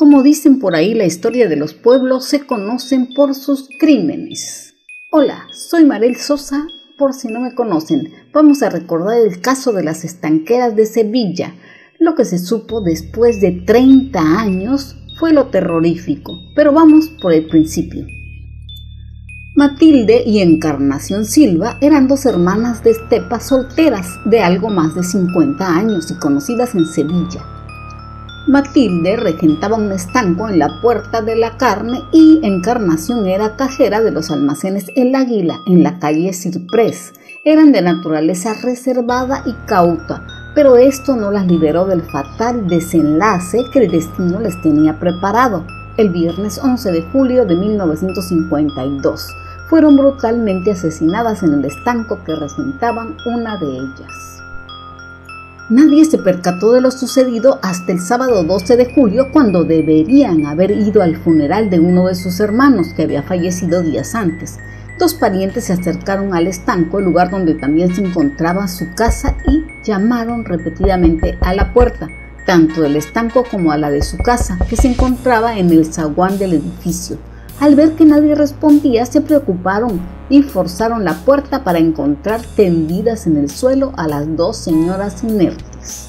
Como dicen por ahí, la historia de los pueblos se conocen por sus crímenes. Hola, soy Marel Sosa, por si no me conocen. Vamos a recordar el caso de las estanqueras de Sevilla. Lo que se supo después de 30 años fue lo terrorífico, pero vamos por el principio. Matilde y Encarnación Silva eran dos hermanas de estepa solteras de algo más de 50 años y conocidas en Sevilla. Matilde regentaba un estanco en la Puerta de la Carne y Encarnación era cajera de los almacenes El Águila en la calle Ciprés. Eran de naturaleza reservada y cauta, pero esto no las liberó del fatal desenlace que el destino les tenía preparado. El viernes 11 de julio de 1952 fueron brutalmente asesinadas en el estanco que regentaban una de ellas. Nadie se percató de lo sucedido hasta el sábado 12 de julio, cuando deberían haber ido al funeral de uno de sus hermanos que había fallecido días antes. Dos parientes se acercaron al estanco, el lugar donde también se encontraba su casa, y llamaron repetidamente a la puerta, tanto del estanco como a la de su casa, que se encontraba en el zaguán del edificio. Al ver que nadie respondía, se preocuparon y forzaron la puerta para encontrar tendidas en el suelo a las dos señoras inertes.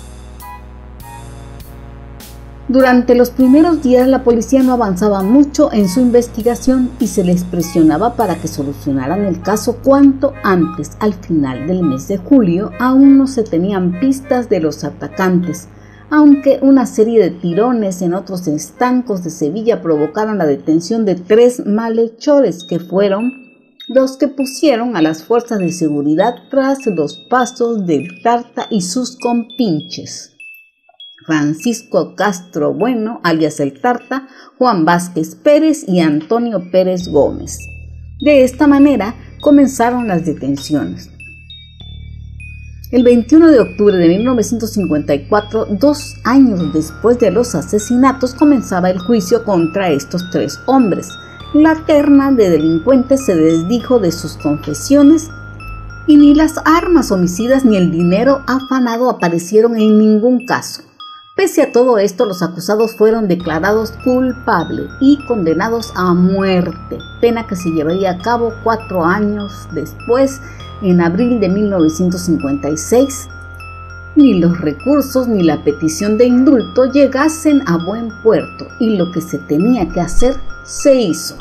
Durante los primeros días la policía no avanzaba mucho en su investigación y se les presionaba para que solucionaran el caso cuanto antes. Al final del mes de julio aún no se tenían pistas de los atacantes, aunque una serie de tirones en otros estancos de Sevilla provocaron la detención de 3 malhechores, que fueron los que pusieron a las fuerzas de seguridad tras los pasos del Tarta y sus compinches: Francisco Castro Bueno, alias el Tarta, Juan Vázquez Pérez y Antonio Pérez Gómez. De esta manera comenzaron las detenciones. El 21 de octubre de 1954, 2 años después de los asesinatos, comenzaba el juicio contra estos 3 hombres. La terna de delincuentes se desdijo de sus confesiones y ni las armas homicidas ni el dinero afanado aparecieron en ningún caso. Pese a todo esto, los acusados fueron declarados culpables y condenados a muerte, pena que se llevaría a cabo 4 años después, en abril de 1956. Ni los recursos ni la petición de indulto llegasen a buen puerto y lo que se tenía que hacer se hizo.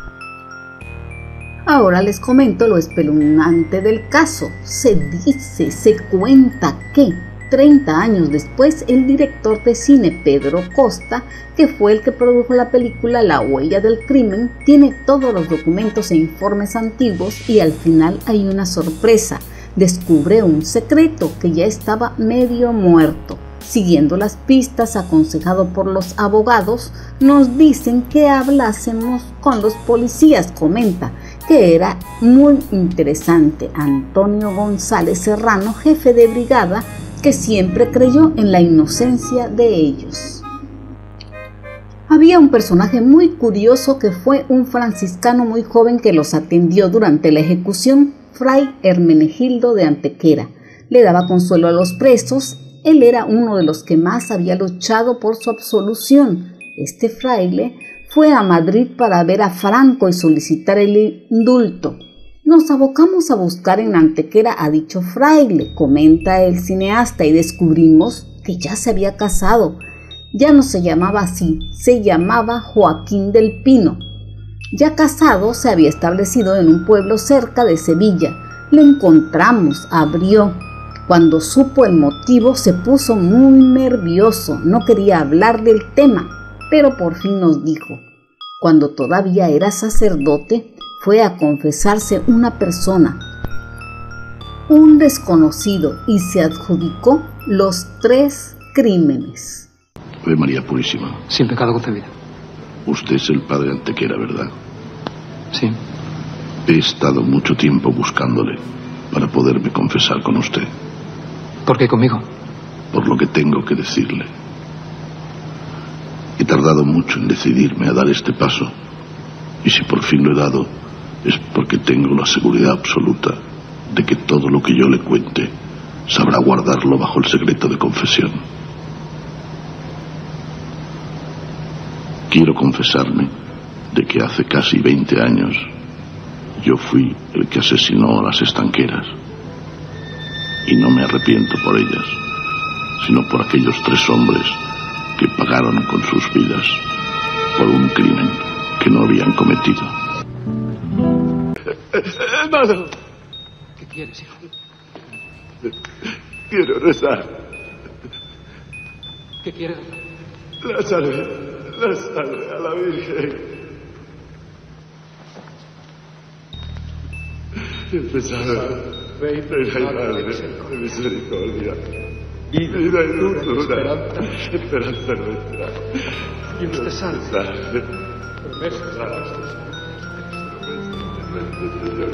Ahora les comento lo espeluznante del caso. Se cuenta que 30 años después, el director de cine Pedro Costa, que fue el que produjo la película La huella del crimen, tiene todos los documentos e informes antiguos y al final hay una sorpresa. Descubre un secreto que ya estaba medio muerto. Siguiendo las pistas, aconsejado por los abogados, nos dicen que hablásemos con los policías. Comenta que era muy interesante Antonio González Serrano, jefe de brigada, que siempre creyó en la inocencia de ellos. Había un personaje muy curioso que fue un franciscano muy joven que los atendió durante la ejecución, Fray Hermenegildo de Antequera. Le daba consuelo a los presos. Él era uno de los que más había luchado por su absolución. Este fraile fue a Madrid para ver a Franco y solicitar el indulto. Nos abocamos a buscar en Antequera a dicho fraile, comenta el cineasta, y descubrimos que ya se había casado. Ya no se llamaba así, se llamaba Joaquín del Pino. Ya casado, se había establecido en un pueblo cerca de Sevilla. Le encontramos, abrió. Cuando supo el motivo se puso muy nervioso, no quería hablar del tema, pero por fin nos dijo: cuando todavía era sacerdote, fue a confesarse una persona, un desconocido, y se adjudicó los 3 crímenes. Ave María Purísima. Sin pecado concebida. Usted es el padre Antequera, ¿verdad? Sí. He estado mucho tiempo buscándole para poderme confesar con usted. ¿Por qué conmigo? Por lo que tengo que decirle. He tardado mucho en decidirme a dar este paso, y si por fin lo he dado, es porque tengo la seguridad absoluta de que todo lo que yo le cuente sabrá guardarlo bajo el secreto de confesión. quiero confesarme de que hace casi 20 años yo fui el que asesinó a las estanqueras. Y no me arrepiento por ellas, sino por aquellos 3 hombres que pagaron con sus vidas por un crimen que no habían cometido. Hermano, ¿Qué quieres, hijo? quiero rezar. ¿Qué quieres? La salve a la Virgen. Empezar, Reina y Madre de misericordia, vida y dulzura, esperanza nuestra. Dios te salve. Promesa Señor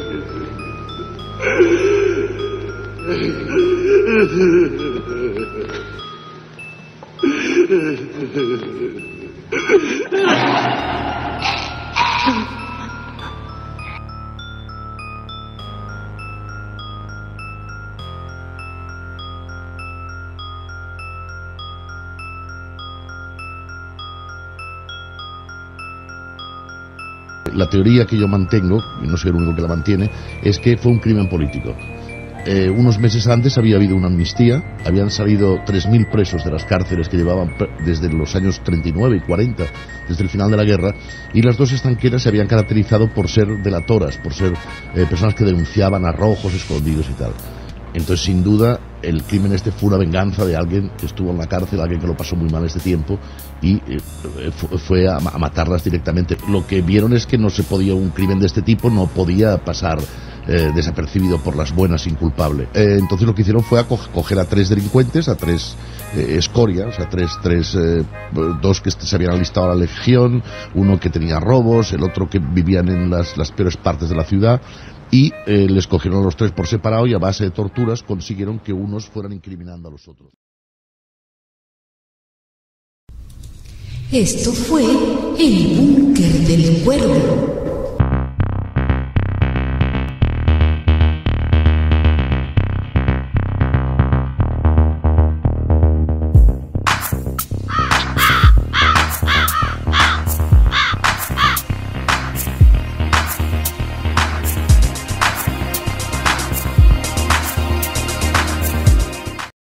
La teoría que yo mantengo, y no soy el único que la mantiene, es que fue un crimen político. Unos meses antes había habido una amnistía, habían salido 3.000 presos de las cárceles que llevaban desde los años 39 y 40, desde el final de la guerra, y las 2 estanqueras se habían caracterizado por ser delatoras, por ser personas que denunciaban a rojos escondidos y tal. Entonces, sin duda, el crimen este fue una venganza de alguien que estuvo en la cárcel, alguien que lo pasó muy mal este tiempo, y fue a matarlas directamente. Lo que vieron es que no se podía, un crimen de este tipo no podía pasar desapercibido por las buenas inculpable. Entonces lo que hicieron fue coger a 3 delincuentes, a 3 escorias, a 2 que se habían alistado a la legión, uno que tenía robos, el otro que vivían en las peores partes de la ciudad, y les cogieron a los 3 por separado, y a base de torturas consiguieron que unos fueran incriminando a los otros. Esto fue El Búnker del Cuervo.